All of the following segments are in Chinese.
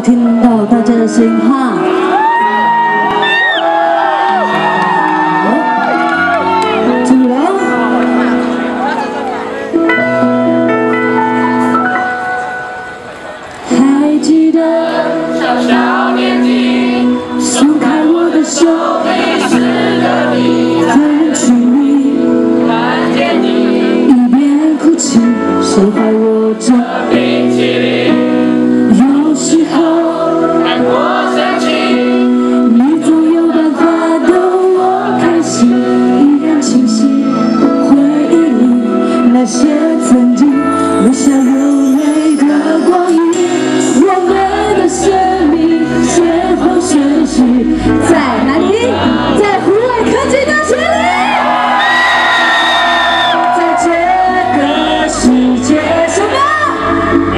听到大家的声音哈。注意了，还记得小年纪，松开我的手，迷失了你，在人群里看见你，一边哭泣，谁还握着冰淇淋？ 有时候难过生气，你总有办法逗我开心，依然清晰回忆里那些曾经微笑流泪的光阴。我们的生命先后顺序在哪里？在湖北科技大学里，在这个世界什么？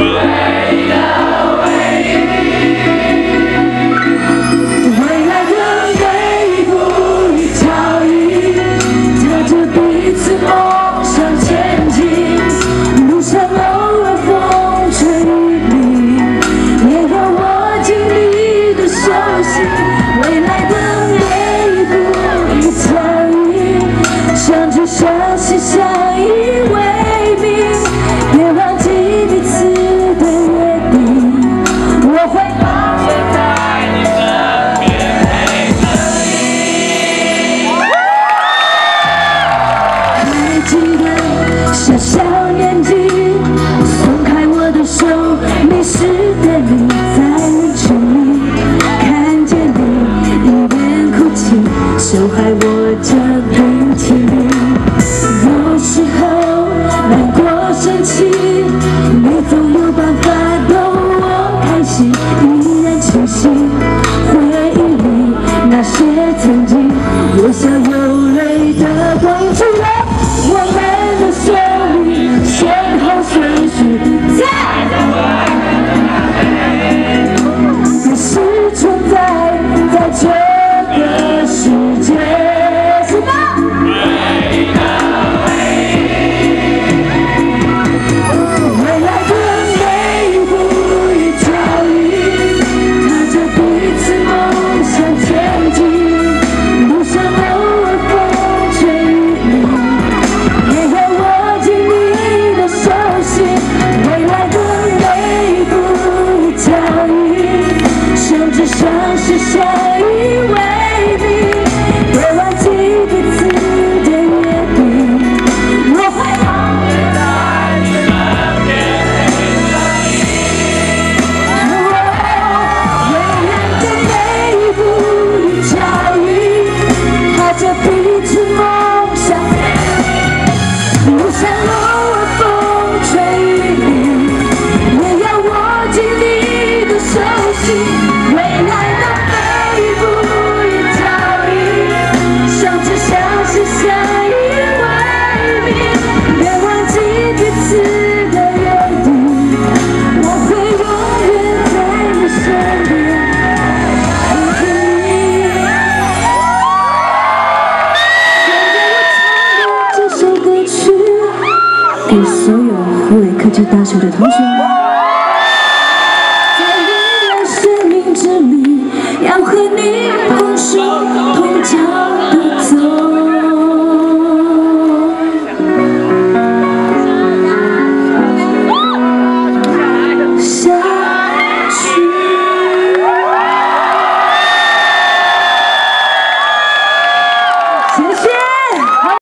相信相依为命，别忘记彼此的约定。我会保持在你身边，陪着你。还记得小小年纪，松开我的手，迷失的你，在人群里看见你，一边哭泣，手还握着冰淇淋。 有时候难过生气，你总有办法逗我开心，依然清晰回忆里那些曾经有笑有泪的光阴。去了，我们的生命先后顺序在，也是存在这个世界。 相识相依为命，别忘记彼此的约定。我会永远在你身边陪着你。未来的每一步与脚印，踏着彼此梦想，路上偶尔风吹雨淋，也要握紧你的手心。 未来的每一步与脚印，相知相识相依为命，别忘记彼此的约定。我会永远在你身边陪着你。现在我唱的这首歌曲，给所有湖北科技大学的同学。